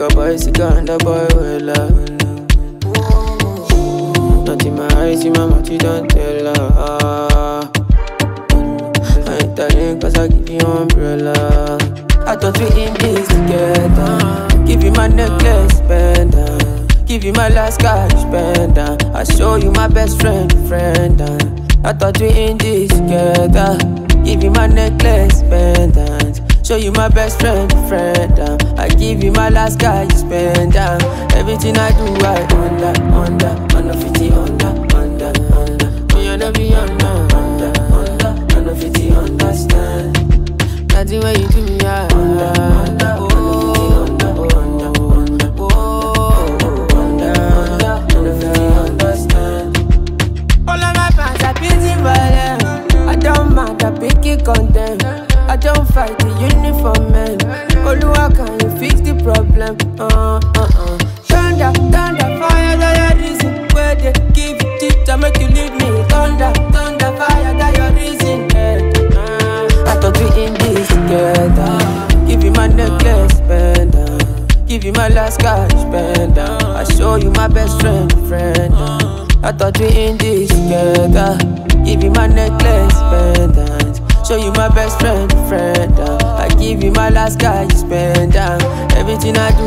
a bicycle and a boy will not in my eyes, in my mouth, you don't tell her. I ain't telling cause I give you umbrella. I thought we in this together. Give you my necklace, pendant. Give you my last cash, pendant. I show you my best friend. I thought we in this together. Give you my necklace, pendant. Show you my best friend. I give you my last cash, pendant. Everything I do, I under 50, under. Me under be under 50, understand. Nothing when you do me, understand. All of my fans are busy for them. I don't mind, I pick it content. I don't fight the uniform man. Oluwa, can you fix the problem? Thunder, fire, that your reason. Where they give you teeth to make you leave me. Thunder, fire, that your reason. I thought we in this together. Give you my necklace, pendant. Give you my last cash, pendant. I show you my best friend. I thought we in this together. Give you my necklace, pendant. Show you my best friend. I give you my last cash, pendant. Everything I do,